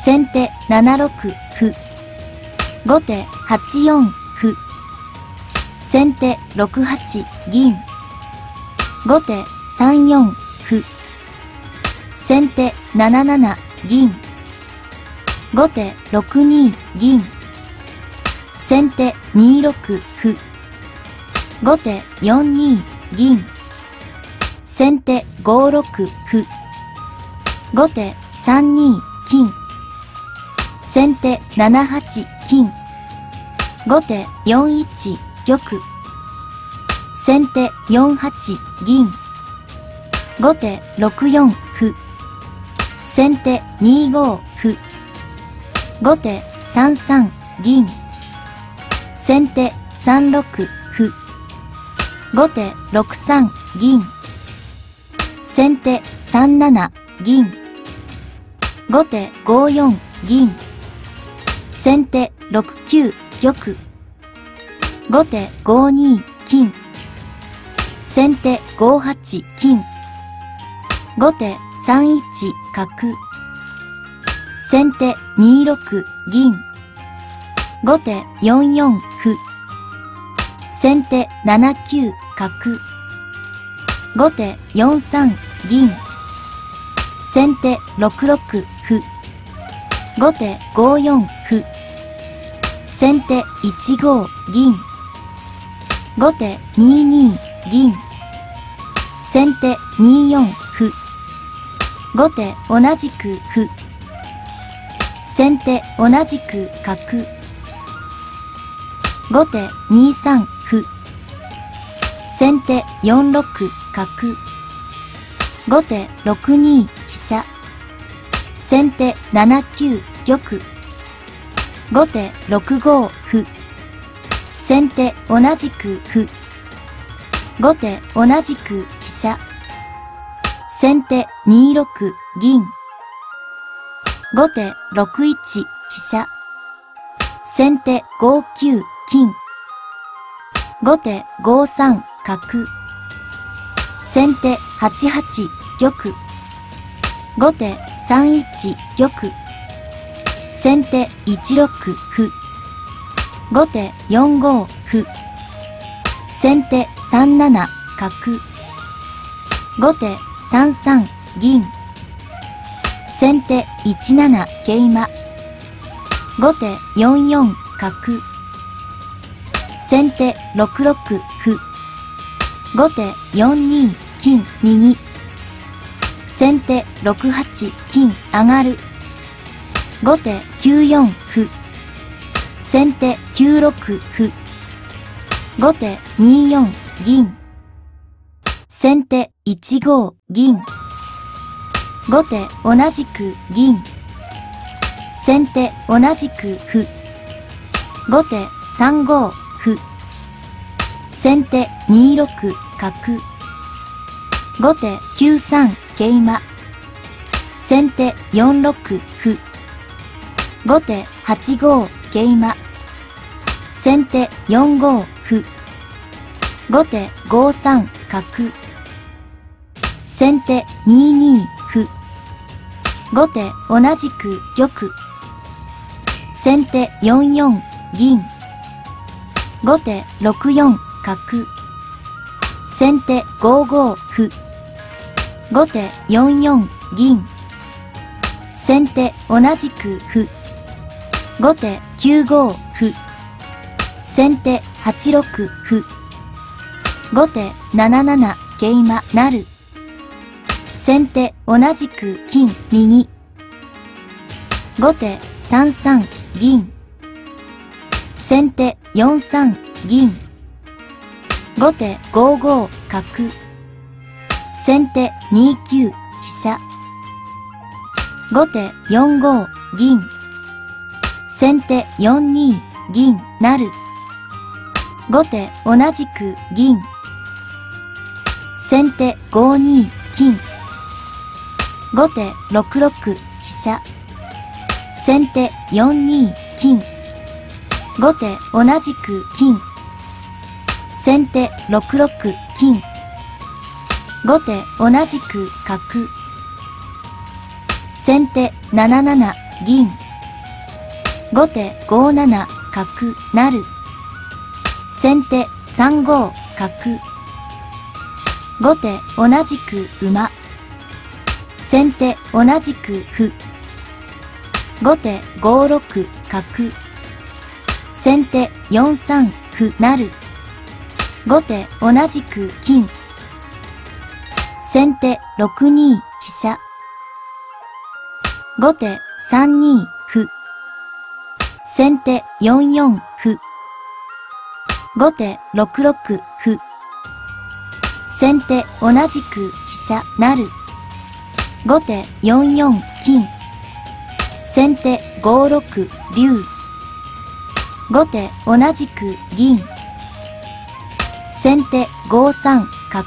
先手7六歩。後手8四歩。先手6八銀。後手3四歩。先手7七銀。後手6二銀。先手2六歩。後手4二銀。先手5六歩。後手3二金。先手7八金。後手4一玉。先手4八銀。後手6四歩。先手2五歩。後手3三銀。先手3六歩。後手6三銀。先手3七銀。後手5四銀。先手6九玉。後手5二金。先手5八金。後手3一角。先手2六銀。後手4四歩。先手7九角。後手4三銀。先手6六歩。後手5四歩。先手1五銀。後手2二銀。先手2四歩。後手同じく歩。先手同じく角。後手2三歩。先手4六角。後手6二飛車。先手7九玉。後手6五歩。先手同じく歩。後手同じく飛車。先手2六銀。後手6一飛車。先手5九金。後手5三角。先手8八玉。後手3一玉。先手1六歩。後手4五歩。先手3七角。後手3三銀。先手1七桂馬。後手4四角。先手6六歩。後手4二金右。先手6八金上がる。後手9四歩。先手9六歩。後手2四銀。先手1五銀。後手同じく銀。先手同じく歩。後手3五歩。先手2六角。後手9三桂馬。先手4六歩。後手8五桂馬。先手4五歩。後手5三角。先手2二歩。後手同じく玉。先手4四銀。後手6四角。先手5五歩。後手4四銀。先手同じく歩。後手9五歩。先手8六歩。後手7七桂馬なる。先手同じく金右。後手3三銀。先手4三銀。後手5五角。先手2九飛車。後手4五銀。先手4二銀なる。後手同じく銀。先手5二金。後手6六飛車。先手4二金。後手同じく金。先手6六金。後手同じく角。先手7七銀。後手5七角成。先手3五角。後手同じく馬。先手同じく歩。後手5六角。先手4三歩成。後手同じく金。先手6二飛車。後手3二歩。先手4四歩。後手6六歩。先手同じく飛車成。後手4四金。先手5六竜。後手同じく銀。先手5三角。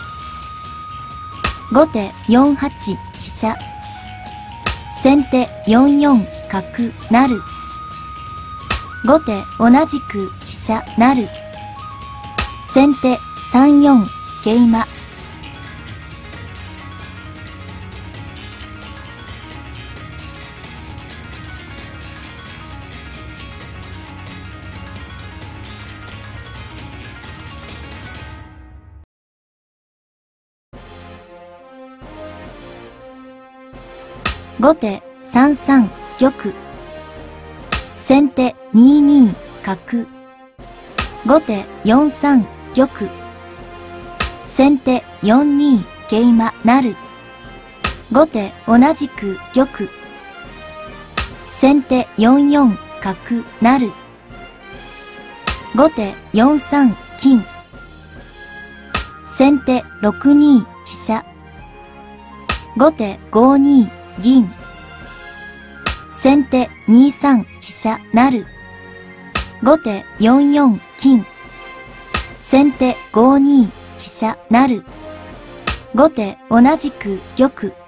後手4八飛車。先手4四角成。後手同じく飛車成。先手3四桂馬。後手3三玉。先手2二角。後手4三玉。先手4二桂馬成。後手同じく玉。先手4四角成。後手4三金。先手6二飛車。後手5二銀。先手2三飛車成。後手4四金。先手5二飛車成。後手同じく玉。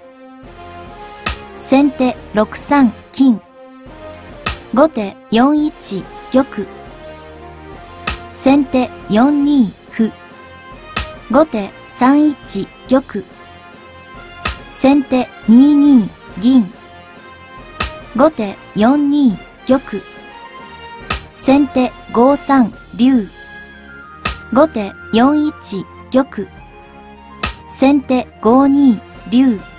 先手6三金。後手4一玉。先手4二歩。後手3一玉。先手2二銀。後手4二玉。先手5三竜。後手4一玉。先手5二竜。